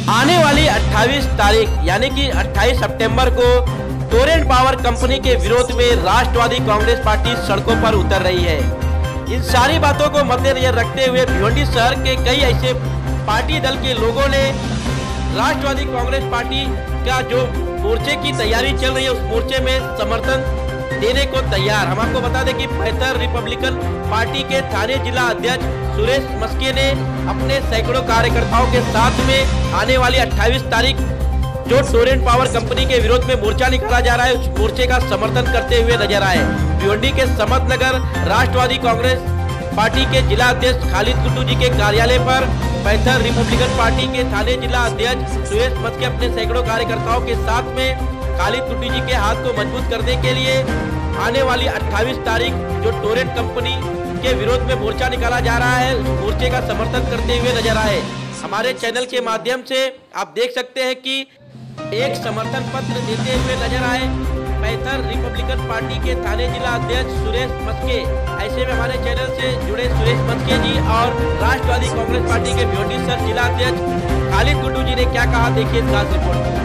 आने वाली 28 तारीख यानी कि 28 सितंबर को टोरेंट पावर कंपनी के विरोध में राष्ट्रवादी कांग्रेस पार्टी सड़कों पर उतर रही है। इन सारी बातों को मद्देनजर रखते हुए भिवंडी शहर के कई ऐसे पार्टी दल के लोगों ने राष्ट्रवादी कांग्रेस पार्टी का जो मोर्चे की तैयारी चल रही है उस मोर्चे में समर्थन देने को तैयार। हम आपको बता दें कि बेहतर रिपब्लिकन पार्टी के थाने जिला अध्यक्ष सुरेश मस्के ने अपने सैकड़ों कार्यकर्ताओं के साथ में आने वाली 28 तारीख जो टोरेंट पावर कंपनी के विरोध में मोर्चा निकाला जा रहा है उस मोर्चे का समर्थन करते हुए नजर आए। भिवंडी के समत नगर राष्ट्रवादी कांग्रेस पार्टी के जिला अध्यक्ष खालिद गुड्डू जी के कार्यालय पर बेहतर रिपब्लिकन पार्टी के थाने जिला अध्यक्ष सुरेश मस्के अपने सैकड़ों कार्यकर्ताओं के साथ में खालिद गुड्डू जी के हाथ को मजबूत करने के लिए आने वाली 28 तारीख जो टोरेंट कंपनी के विरोध में मोर्चा निकाला जा रहा है उस मोर्चे का समर्थन करते हुए नजर आए। हमारे चैनल के माध्यम से आप देख सकते हैं कि एक समर्थन पत्र देते हुए नजर आए बेहतर रिपब्लिकन पार्टी के थाने जिला अध्यक्ष सुरेश मस्के। ऐसे में हमारे चैनल से जुड़े सुरेश मस्के जी और राष्ट्रवादी कांग्रेस पार्टी के भिवंडी शहर जिला अध्यक्ष खालिद गुड्डू जी ने क्या कहा, देखिए इस खास रिपोर्ट।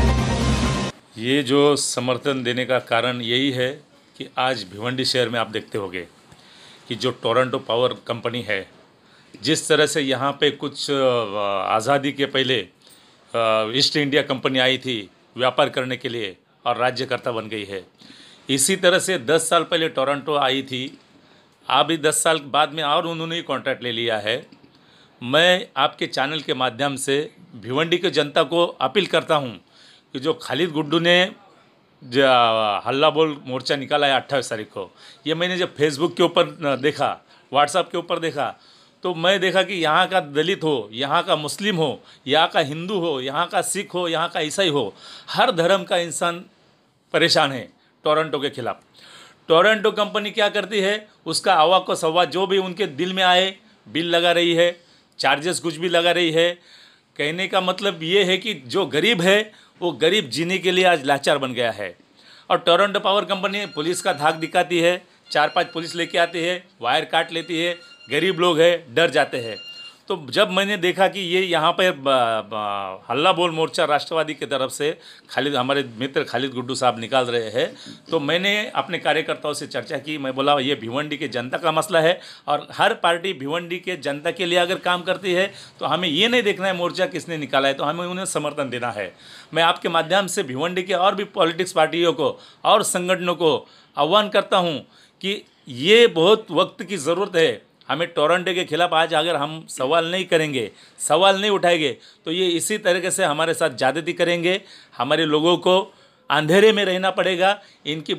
ये जो समर्थन देने का कारण यही है कि आज भिवंडी शहर में आप देखते होंगे कि जो टोरंटो पावर कंपनी है, जिस तरह से यहाँ पे कुछ आज़ादी के पहले ईस्ट इंडिया कंपनी आई थी व्यापार करने के लिए और राज्यकर्ता बन गई है, इसी तरह से 10 साल पहले टोरंटो आई थी। अभी 10 साल बाद में और उन्होंने ही कॉन्ट्रैक्ट ले लिया है। मैं आपके चैनल के माध्यम से भिवंडी की जनता को अपील करता हूँ कि जो खालिद गुड्डू ने जो हल्ला बोल मोर्चा निकाला है 28 तारीख को, ये मैंने जब फेसबुक के ऊपर देखा, व्हाट्सएप के ऊपर देखा, तो मैं देखा कि यहाँ का दलित हो, यहाँ का मुस्लिम हो, यहाँ का हिंदू हो, यहाँ का सिख हो, यहाँ का ईसाई हो, हर धर्म का इंसान परेशान है टोरंटो के खिलाफ। टोरंटो कंपनी क्या करती है, उसका आवा को सवा जो भी उनके दिल में आए बिल लगा रही है, चार्जेस कुछ भी लगा रही है। कहने का मतलब ये है कि जो गरीब है वो गरीब जीने के लिए आज लाचार बन गया है। और टोरंटो पावर कंपनी पुलिस का धाक दिखाती है, 4-5 पुलिस लेके आती है, वायर काट लेती है, गरीब लोग हैं डर जाते हैं। तो जब मैंने देखा कि ये यहाँ पर हल्ला बोल मोर्चा राष्ट्रवादी की तरफ से हमारे मित्र खालिद गुड्डू साहब निकाल रहे हैं, तो मैंने अपने कार्यकर्ताओं से चर्चा की। मैं बोला ये भिवंडी के जनता का मसला है और हर पार्टी भिवंडी के जनता के लिए अगर काम करती है तो हमें ये नहीं देखना है मोर्चा किसने निकाला है, तो हमें उन्हें समर्थन देना है। मैं आपके माध्यम से भिवंडी के और भी पॉलिटिक्स पार्टियों को और संगठनों को आह्वान करता हूँ कि ये बहुत वक्त की ज़रूरत है। हमें टोरंटो के खिलाफ आज अगर हम सवाल नहीं करेंगे, सवाल नहीं उठाएंगे, तो ये इसी तरीके से हमारे साथ ज़्यादती करेंगे। हमारे लोगों को अंधेरे में रहना पड़ेगा। इनकी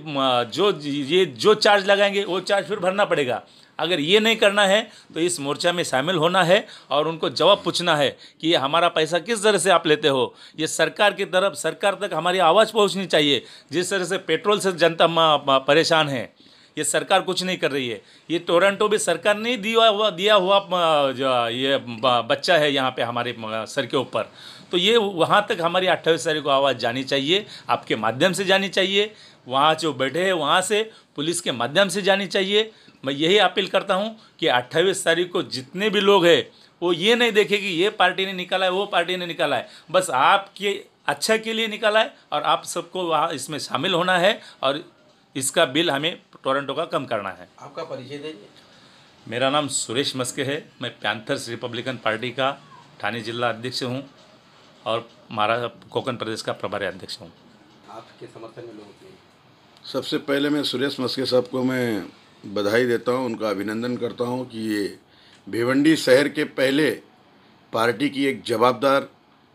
जो चार्ज लगाएंगे वो चार्ज फिर भरना पड़ेगा। अगर ये नहीं करना है तो इस मोर्चा में शामिल होना है और उनको जवाब पूछना है कि ये हमारा पैसा किस तरह से आप लेते हो। ये सरकार की तरफ, सरकार तक हमारी आवाज़ पहुंचनी चाहिए। जिस तरह से पेट्रोल से जनता परेशान है, ये सरकार कुछ नहीं कर रही है। ये टोरंटो भी सरकार नहीं दिया हुआ ये बच्चा है यहाँ पे हमारे सर के ऊपर। तो ये वहाँ तक हमारी 28 तारीख को आवाज़ जानी चाहिए, आपके माध्यम से जानी चाहिए, वहाँ जो बैठे हैं वहाँ से पुलिस के माध्यम से जानी चाहिए। मैं यही अपील करता हूँ कि 28 तारीख को जितने भी लोग हैं वो ये नहीं देखे कि ये पार्टी ने निकाला है, वो पार्टी ने निकाला है, बस आपके अच्छा के लिए निकाला है और आप सबको वहाँ इसमें शामिल होना है और इसका बिल हमें टोरंटो का कम करना है। आपका परिचय दीजिए। मेरा नाम सुरेश मस्के है। मैं पैंथर्स रिपब्लिकन पार्टी का ठाणे जिला अध्यक्ष हूँ और महाराष्ट्र कोकण प्रदेश का प्रभारी अध्यक्ष हूँ। आपके समर्थन में लोग सबसे पहले मैं सुरेश मस्के साहब को मैं बधाई देता हूँ, उनका अभिनंदन करता हूँ कि ये भिवंडी शहर के पहले पार्टी की एक जवाबदार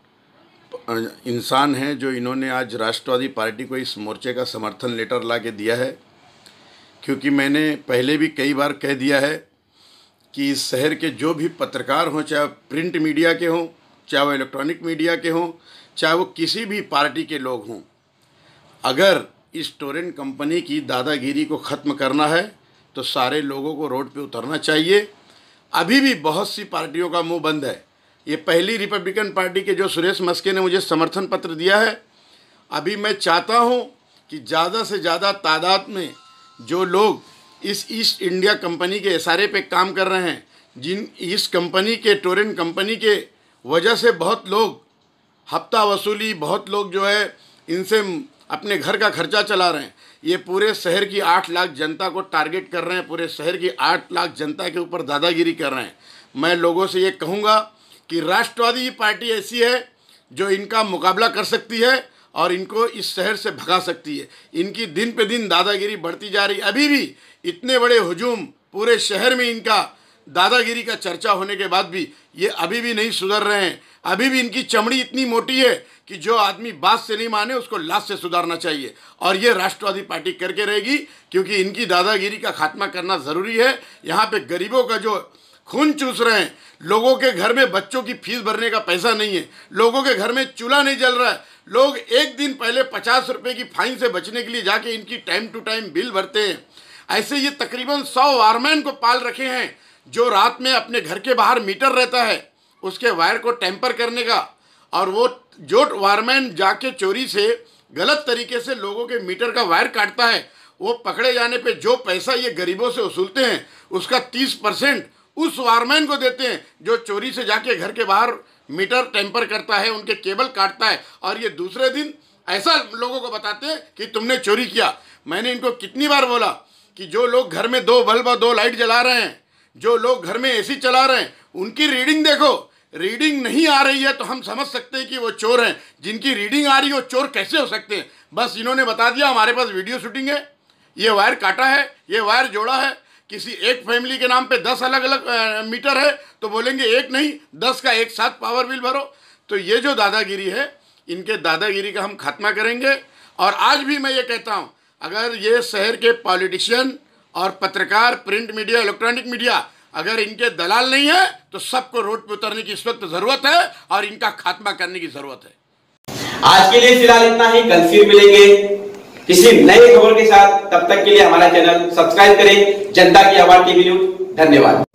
इंसान है जो इन्होंने आज राष्ट्रवादी पार्टी को इस मोर्चे का समर्थन लेटर ला के दिया है। क्योंकि मैंने पहले भी कई बार कह दिया है कि इस शहर के जो भी पत्रकार हों, चाहे प्रिंट मीडिया के हों, चाहे वो इलेक्ट्रॉनिक मीडिया के हों, चाहे वो किसी भी पार्टी के लोग हों, अगर इस टोरेंट कंपनी की दादागिरी को ख़त्म करना है तो सारे लोगों को रोड पे उतरना चाहिए। अभी भी बहुत सी पार्टियों का मुंह बंद है। ये पहली रिपब्लिकन पार्टी के जो सुरेश मस्के ने मुझे समर्थन पत्र दिया है। अभी मैं चाहता हूँ कि ज़्यादा से ज़्यादा तादाद में जो लोग इस ईस्ट इंडिया कंपनी के इशारे पे काम कर रहे हैं, जिन इस कंपनी के टोरेंट कंपनी के वजह से बहुत लोग हफ्ता वसूली, बहुत लोग जो है इनसे अपने घर का खर्चा चला रहे हैं। ये पूरे शहर की 8 लाख जनता को टारगेट कर रहे हैं, पूरे शहर की 8 लाख जनता के ऊपर दादागिरी कर रहे हैं। मैं लोगों से ये कहूँगा कि राष्ट्रवादी पार्टी ऐसी है जो इनका मुकाबला कर सकती है और इनको इस शहर से भगा सकती है। इनकी दिन पे दिन दादागिरी बढ़ती जा रही। अभी भी इतने बड़े हुजूम पूरे शहर में इनका दादागिरी का चर्चा होने के बाद भी ये अभी भी नहीं सुधर रहे हैं। अभी भी इनकी चमड़ी इतनी मोटी है कि जो आदमी बात से नहीं माने उसको लात से सुधारना चाहिए, और ये राष्ट्रवादी पार्टी करके रहेगी, क्योंकि इनकी दादागिरी का खात्मा करना ज़रूरी है। यहाँ पे गरीबों का जो खून चूस रहे हैं, लोगों के घर में बच्चों की फीस भरने का पैसा नहीं है, लोगों के घर में चूल्हा नहीं जल रहा है, लोग एक दिन पहले 50 रुपये की फाइन से बचने के लिए जाके इनकी टाइम टू टाइम बिल भरते हैं। ऐसे ये तकरीबन 100 वायरमैन को पाल रखे हैं जो रात में अपने घर के बाहर मीटर रहता है उसके वायर को टेम्पर करने का, और वो जो वायरमैन जाके चोरी से गलत तरीके से लोगों के मीटर का वायर काटता है, वो पकड़े जाने पे जो पैसा ये गरीबों से वसूलते हैं उसका 30% उस वायरमैन को देते हैं जो चोरी से जाके घर के बाहर मीटर टेम्पर करता है, उनके केबल काटता है, और ये दूसरे दिन ऐसा लोगों को बताते हैं कि तुमने चोरी किया। मैंने इनको कितनी बार बोला कि जो लोग घर में 2 बल्ब और 2 लाइट जला रहे हैं, जो लोग घर में एसी चला रहे हैं, उनकी रीडिंग देखो। रीडिंग नहीं आ रही है तो हम समझ सकते हैं कि वो चोर हैं। जिनकी रीडिंग आ रही है वो चोर कैसे हो सकते हैं? बस इन्होंने बता दिया हमारे पास वीडियो शूटिंग है, ये वायर काटा है, ये वायर जोड़ा है। किसी एक फैमिली के नाम पे 10 अलग अलग मीटर है तो बोलेंगे एक नहीं 10 का एक साथ पावर बिल भरो। तो ये जो दादागिरी है, इनके दादागिरी का हम खात्मा करेंगे। और आज भी मैं ये कहता हूँ, अगर ये शहर के पॉलिटिशियन और पत्रकार, प्रिंट मीडिया, इलेक्ट्रॉनिक मीडिया अगर इनके दलाल नहीं है तो सबको रोड पे उतरने की इस वक्त ज़रूरत है और इनका खात्मा करने की ज़रूरत है। आज के लिए फिलहाल इतना ही। कल फिर मिलेंगे किसी नए खबर के साथ। तब तक के लिए हमारा चैनल सब्सक्राइब करें। जनता की आवाज टीवी न्यूज़। धन्यवाद।